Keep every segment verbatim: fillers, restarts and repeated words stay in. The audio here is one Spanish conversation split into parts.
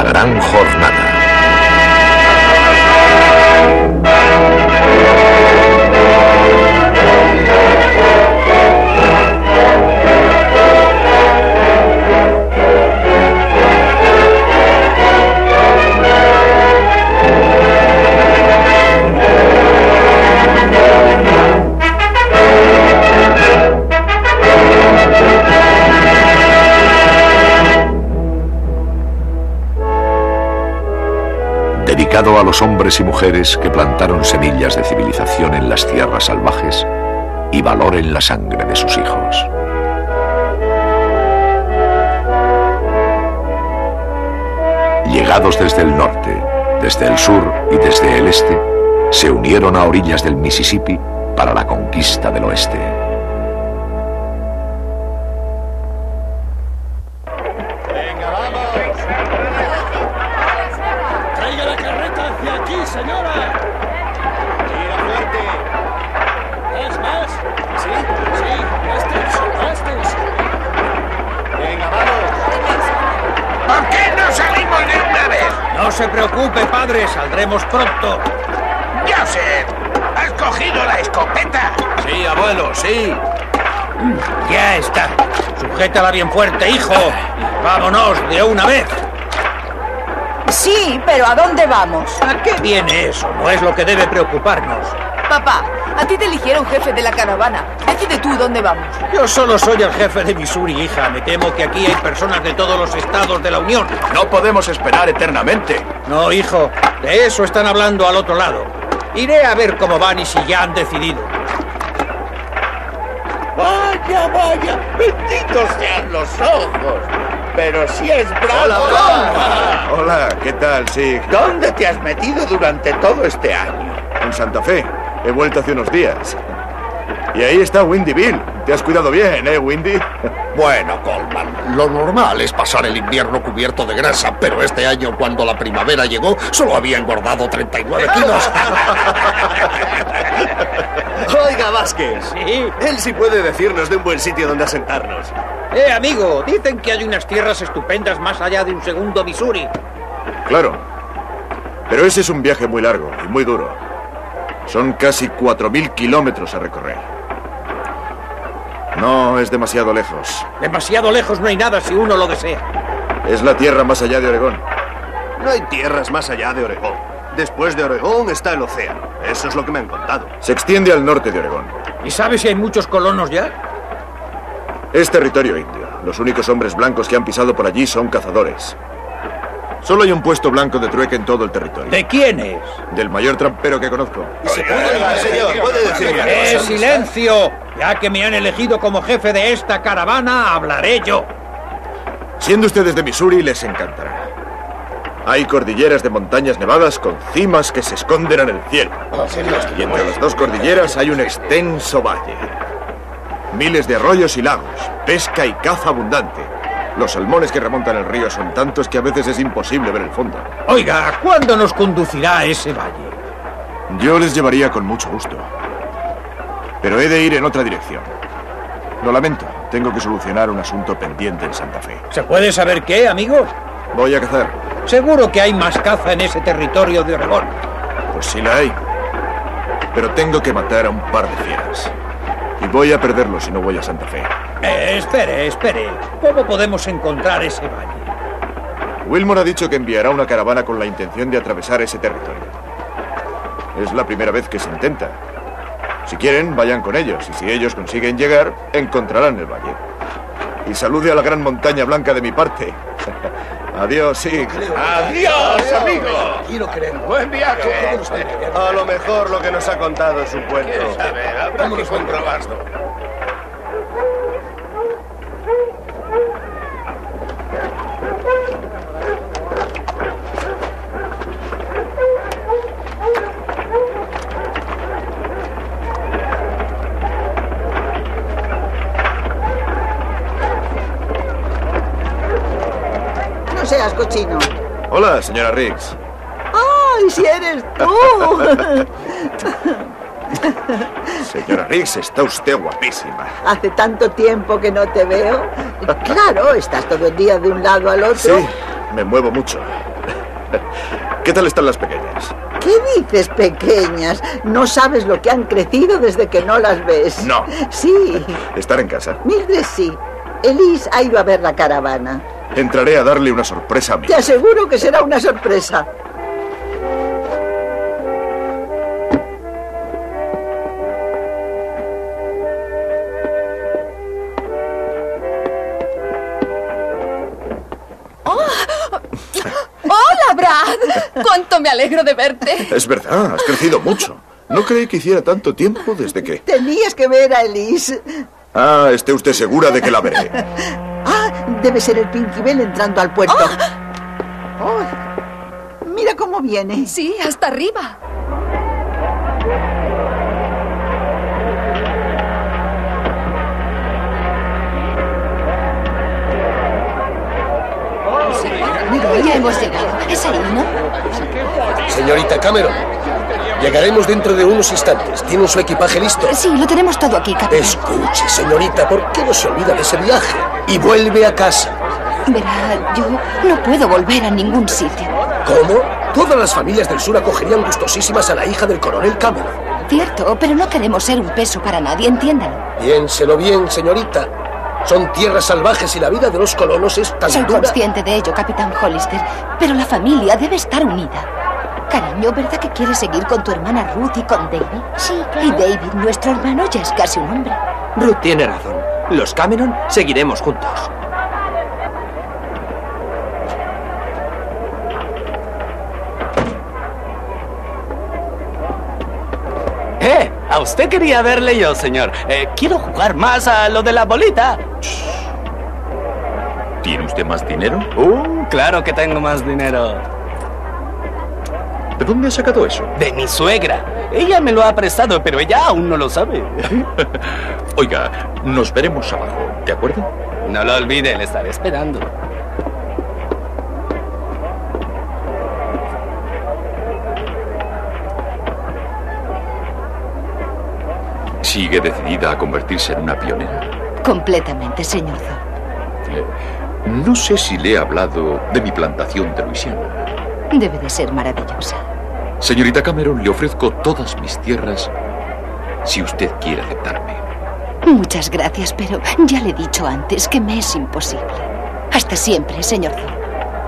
gran jornada. Dedicado a los hombres y mujeres que plantaron semillas de civilización en las tierras salvajes y valor en la sangre de sus hijos. Llegados desde el norte, desde el sur y desde el este, se unieron a orillas del Mississippi para la conquista del oeste. No se preocupe, padre, saldremos pronto. ¡Joseph! ¿Has cogido la escopeta? Sí, abuelo, sí. Ya está. Sujétala bien fuerte, hijo. Vámonos de una vez. Sí, pero ¿a dónde vamos? ¿A qué viene eso? No es lo que debe preocuparnos. Papá, a ti te eligieron jefe de la caravana. Decide tú dónde vamos. Yo solo soy el jefe de Missouri, hija. Me temo que aquí hay personas de todos los estados de la Unión. No podemos esperar eternamente. No, hijo. De eso están hablando al otro lado. Iré a ver cómo van y si ya han decidido. Vaya, vaya. Benditos sean los ojos. Pero si es bravo. Hola, hola. Hola, ¿qué tal? Sí. ¿Dónde te has metido durante todo este año? En Santa Fe. He vuelto hace unos días. Y ahí está Windy Bill. Te has cuidado bien, ¿eh, Windy? Bueno, Coleman, lo normal es pasar el invierno cubierto de grasa, pero este año, cuando la primavera llegó, solo había engordado treinta y nueve kilos. Oiga, Vázquez. Sí. Él sí puede decirnos de un buen sitio donde asentarnos. Eh, amigo, dicen que hay unas tierras estupendas más allá de un segundo Missouri. Claro. Pero ese es un viaje muy largo y muy duro. Son casi cuatro mil kilómetros a recorrer. No, es demasiado lejos. Demasiado lejos no hay nada si uno lo desea. Es la tierra más allá de Oregón. No hay tierras más allá de Oregón. Después de Oregón está el océano. Eso es lo que me han contado. Se extiende al norte de Oregón. ¿Y sabes si hay muchos colonos ya? Es territorio indio. Los únicos hombres blancos que han pisado por allí son cazadores. Solo hay un puesto blanco de trueque en todo el territorio. ¿De quién es? Del mayor trampero que conozco. ¿Se puede, señor? ¿Puede decirme? ¡Eh, silencio! Ya que me han elegido como jefe de esta caravana, hablaré yo. Siendo ustedes de Missouri, les encantará. Hay cordilleras de montañas nevadas con cimas que se esconden en el cielo. Y entre las dos cordilleras hay un extenso valle. Miles de arroyos y lagos, pesca y caza abundante. Los salmones que remontan el río son tantos que a veces es imposible ver el fondo. Oiga, ¿cuándo nos conducirá a ese valle? Yo les llevaría con mucho gusto. Pero he de ir en otra dirección. Lo lamento, tengo que solucionar un asunto pendiente en Santa Fe. ¿Se puede saber qué, amigo? Voy a cazar. Seguro que hay más caza en ese territorio de Oregón. Pues sí la hay. Pero tengo que matar a un par de fieras. Y voy a perderlo si no voy a Santa Fe. Eh, espere, espere. ¿Cómo podemos encontrar ese valle? Wilmore ha dicho que enviará una caravana con la intención de atravesar ese territorio. Es la primera vez que se intenta. Si quieren, vayan con ellos. Y si ellos consiguen llegar, encontrarán el valle. Y salude a la gran montaña blanca de mi parte. Adiós, sí. ¡Adiós, amigo! Quiero creerlo. Buen viaje. A lo mejor lo que nos ha contado es un cuento. ¿Quieres saber? Habrá que comprobarlo. No seas cochino. Hola, señora Riggs. ¡Ay, si eres tú! Señora Riggs, está usted guapísima. Hace tanto tiempo que no te veo. Claro, estás todo el día de un lado al otro. Sí, me muevo mucho. ¿Qué tal están las pequeñas? ¿Qué dices, pequeñas? ¿No sabes lo que han crecido desde que no las ves? No. Sí. ¿Estar en casa? Mildred sí. Elise ha ido a ver la caravana. Entraré a darle una sorpresa a mí. Te aseguro que será una sorpresa. ¡Hola, Brad! ¡Cuánto me alegro de verte! Es verdad, has crecido mucho. No creí que hiciera tanto tiempo desde que... Tenías que ver a Elise. Ah, esté usted segura de que la veré. Ah, debe ser el Pinky Bell entrando al puerto. ¡Oh! Oh, mira cómo viene. Sí, hasta arriba. Ya hemos llegado. Es ahí, ¿no? Señorita Cameron, llegaremos dentro de unos instantes. ¿Tienen su equipaje listo? Sí, lo tenemos todo aquí, capitán. Escuche, señorita, ¿por qué no se olvida de ese viaje? Y vuelve a casa. Verá, yo no puedo volver a ningún sitio. ¿Cómo? Todas las familias del sur acogerían gustosísimas a la hija del coronel Cameron. Cierto, pero no queremos ser un peso para nadie, entiéndalo. Piénselo bien, señorita. Son tierras salvajes y la vida de los colonos es tan Soy dura. consciente de ello, capitán Hollister, pero la familia debe estar unida. Cariño, ¿verdad que quieres seguir con tu hermana Ruth y con David? Sí, claro. Y David, nuestro hermano, ya es casi un hombre. Ruth tiene razón. Los Cameron seguiremos juntos. ¡Eh! A usted quería verle yo, señor. Eh, quiero jugar más a lo de la bolita. ¿Tiene usted más dinero? Uh, claro que tengo más dinero. ¿De dónde ha sacado eso? De mi suegra. Ella me lo ha prestado, pero ella aún no lo sabe. Oiga, nos veremos abajo, ¿de acuerdo? No lo olvide, le estaré esperando. ¿Sigue decidida a convertirse en una pionera? Completamente, señor Thorne. Eh, no sé si le he hablado de mi plantación de Luisiana. Debe de ser maravillosa. Señorita Cameron, le ofrezco todas mis tierras si usted quiere aceptarme. Muchas gracias, pero ya le he dicho antes que me es imposible. Hasta siempre, señor Thorne.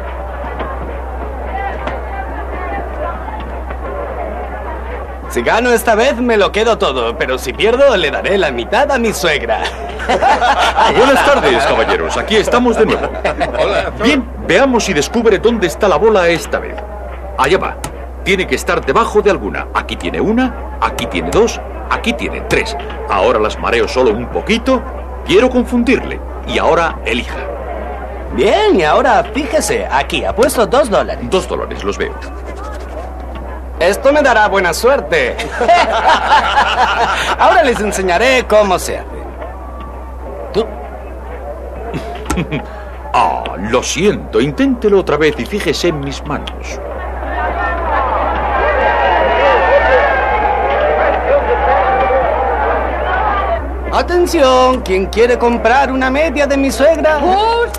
Si gano esta vez, me lo quedo todo, pero si pierdo, le daré la mitad a mi suegra. Buenas tardes, caballeros. Aquí estamos de nuevo. Hola. Bien, veamos si descubre dónde está la bola esta vez. Allá va. Tiene que estar debajo de alguna. Aquí tiene una, aquí tiene dos, aquí tiene tres. Ahora las mareo solo un poquito. Quiero confundirle. Y ahora elija. Bien, y ahora fíjese, aquí ha puesto dos dólares. Dos dólares, los veo. Esto me dará buena suerte. Ahora les enseñaré cómo se hace. ¿Tú? Ah, lo siento. Inténtelo otra vez y fíjese en mis manos. Atención, ¿quién quiere comprar una media de mi suegra? ¡Oh!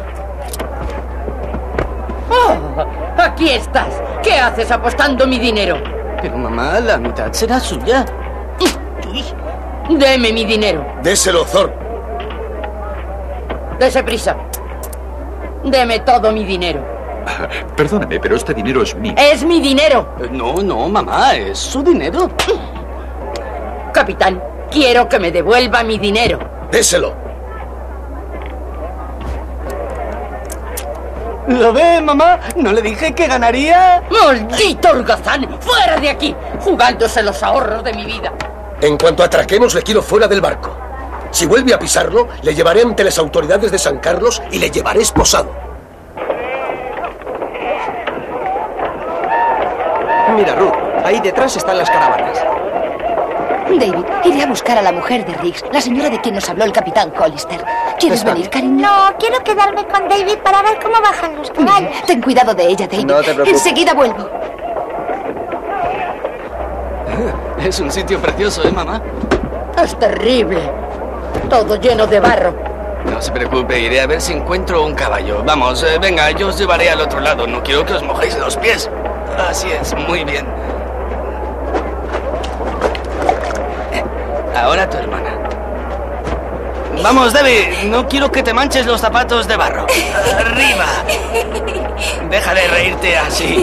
Aquí estás. ¿Qué haces apostando mi dinero? Pero mamá, la mitad será suya. Deme mi dinero. Déselo, Thorne. Dese prisa. Deme todo mi dinero. Perdóneme, pero este dinero es mío. ¡Es mi dinero! No, no, mamá, es su dinero. Capitán, quiero que me devuelva mi dinero. Déselo. ¿Lo ve, mamá? ¿No le dije que ganaría? ¡Maldito holgazán! ¡Fuera de aquí! Jugándose los ahorros de mi vida. En cuanto atraquemos, le quiero fuera del barco. Si vuelve a pisarlo, le llevaré ante las autoridades de San Carlos y le llevaré esposado. Mira, Ruth, ahí detrás están las caravanas. David, iré a buscar a la mujer de Riggs, la señora de quien nos habló el capitán Hollister. ¿Quieres Está venir, cariño? No, quiero quedarme con David para ver cómo bajan los caballos. Ten cuidado de ella, David. No te preocupes. Enseguida vuelvo. Es un sitio precioso, ¿eh, mamá? Es terrible. Todo lleno de barro. No se preocupe, iré a ver si encuentro un caballo. Vamos, eh, venga, yo os llevaré al otro lado. No quiero que os mojéis los pies. Así es, muy bien. Eh, ahora tu hermana. Vamos, Debbie, no quiero que te manches los zapatos de barro. ¡Arriba! Deja de reírte así.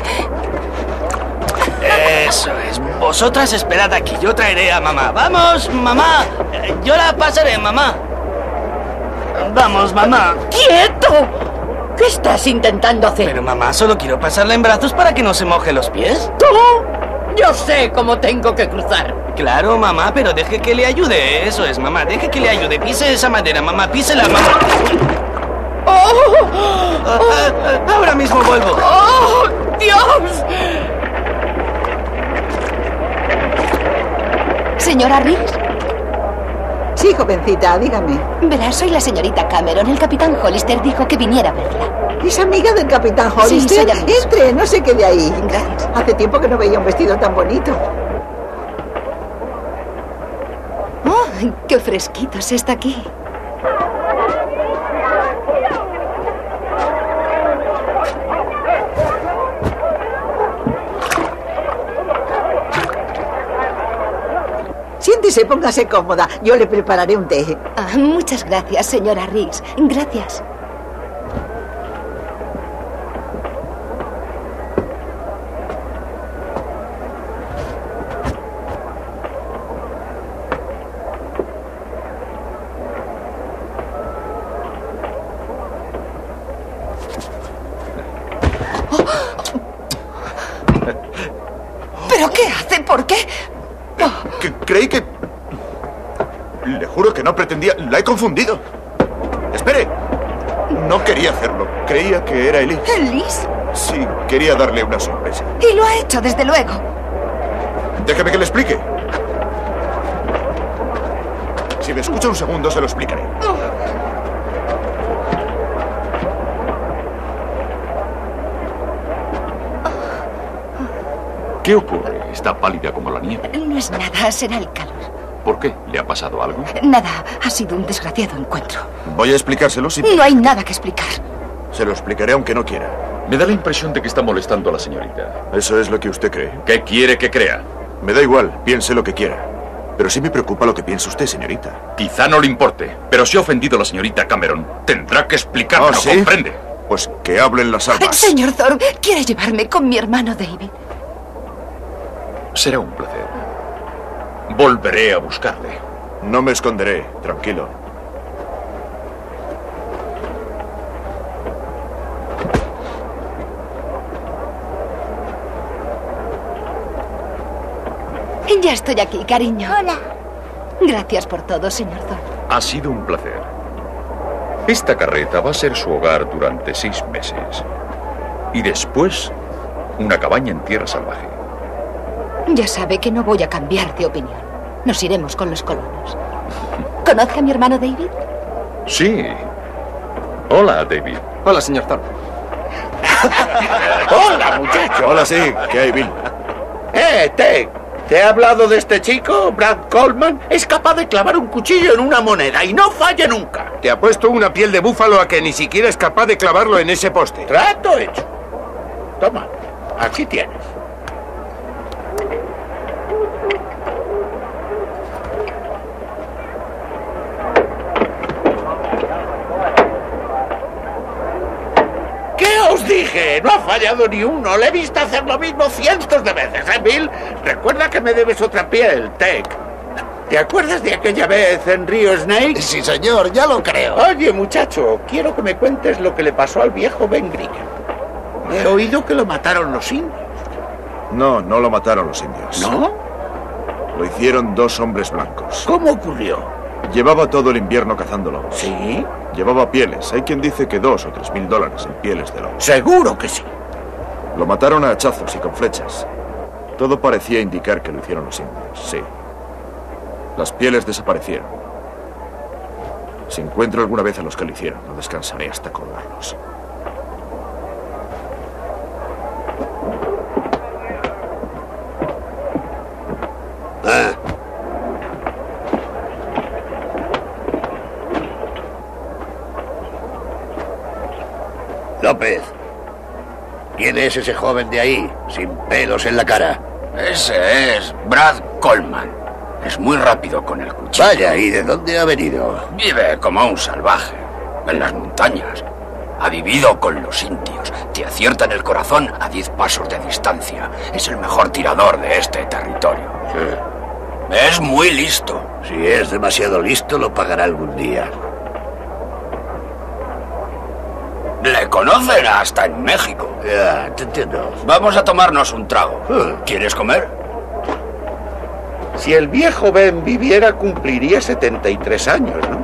Eso es. Vosotras esperad aquí, yo traeré a mamá. ¡Vamos, mamá! Yo la pasaré, mamá. Vamos, mamá. ¡Quieto! ¿Qué estás intentando hacer? Pero, mamá, solo quiero pasarla en brazos para que no se moje los pies. ¿Tú? Yo sé cómo tengo que cruzar. Claro, mamá, pero deje que le ayude. Eso es, mamá, deje que le ayude. Pise esa madera, mamá, písela, mamá. ¡Oh! Ah, ah, ahora mismo vuelvo. ¡Oh, Dios! ¿Señora Riggs? Sí, jovencita, dígame. Verá, soy la señorita Cameron. El capitán Hollister dijo que viniera a verla. ¿Es amiga del capitán Hollister? Sí, soy amiga. Entre, no se quede ahí. Gracias. Hace tiempo que no veía un vestido tan bonito. ¡Oh, qué fresquito se está aquí! Siéntese, póngase cómoda. Yo le prepararé un té. Ah, muchas gracias, señora Riggs. Gracias. ¿Pero qué hace? ¿Por qué? Que creí que... Le juro que no pretendía... La he confundido. Espere. No quería hacerlo. Creía que era Elise. ¿Elise? Sí, quería darle una sorpresa. Y lo ha hecho, desde luego. Déjeme que le explique. Si me escucha un segundo, se lo explicaré. ¿Qué ocurre? Está pálida como la nieve. No es nada, será el calor. ¿Por qué? ¿Le ha pasado algo? Nada, ha sido un desgraciado encuentro. Voy a explicárselo si... No hay nada que explicar. Se lo explicaré aunque no quiera. Me da la impresión de que está molestando a la señorita. ¿Eso es lo que usted cree? ¿Qué quiere que crea? Me da igual, piense lo que quiera. Pero sí me preocupa lo que piensa usted, señorita. Quizá no le importe, pero si ha ofendido a la señorita Cameron, tendrá que explicarlo, ¿Ah, sí? ¿comprende? Pues que hablen las armas. Señor Thorne, ¿quiere llevarme con mi hermano David? Será un placer. Volveré a buscarle. No me esconderé, tranquilo. Ya estoy aquí, cariño. Hola. Gracias por todo, señor Thorne. Ha sido un placer. Esta carreta va a ser su hogar durante seis meses. Y después, una cabaña en tierra salvaje. Ya sabe que no voy a cambiar de opinión. Nos iremos con los colonos. ¿Conoce a mi hermano David? Sí. Hola, David. Hola, señor Thorne. Hola, muchacho. Hola, sí. ¿Qué hay, Bill? Eh, Ted. ¿Te he hablado de este chico, Brad Coleman? Es capaz de clavar un cuchillo en una moneda y no falla nunca. Te ha puesto una piel de búfalo a que ni siquiera es capaz de clavarlo en ese poste. Trato hecho. Toma, aquí tienes. ¿Qué os dije? No ha fallado ni uno. Le he visto hacer lo mismo cientos de veces, ¿eh, Bill? Recuerda que me debes otra piel, Tech. ¿Te acuerdas de aquella vez en Río Snake? Sí, señor, ya lo creo. Oye, muchacho, quiero que me cuentes lo que le pasó al viejo Ben Green. He oído que lo mataron los indios. No, no lo mataron los indios. ¿No? Lo hicieron dos hombres blancos. ¿Cómo ocurrió? Llevaba todo el invierno cazándolo. ¿Sí? Llevaba pieles. Hay quien dice que dos o tres mil dólares en pieles de lobo. Seguro que sí. Lo mataron a hachazos y con flechas. Todo parecía indicar que lo hicieron los indios, sí. Las pieles desaparecieron. Si encuentro alguna vez a los que lo hicieron, no descansaré hasta colgarlos. Ah. López, ¿quién es ese joven de ahí, sin pelos en la cara? Ese es Brad Coleman. Es muy rápido con el cuchillo. Vaya, ¿y de dónde ha venido? Vive como un salvaje, en las montañas. Ha vivido con los indios. Te acierta en el corazón a diez pasos de distancia. Es el mejor tirador de este territorio. Sí. Es muy listo. Si es demasiado listo, lo pagará algún día. Le conocen hasta en México. Ya, te entiendo. Vamos a tomarnos un trago. ¿Quieres comer? Si el viejo Ben viviera, cumpliría setenta y tres años, ¿no?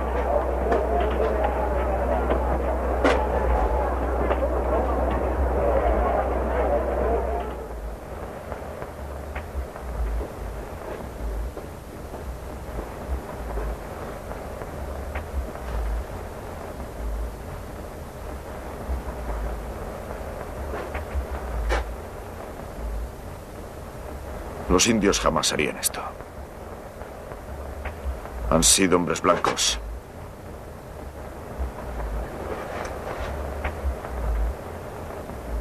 Los indios jamás harían esto. Han sido hombres blancos.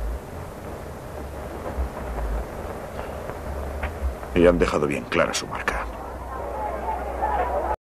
Y han dejado bien clara su marca.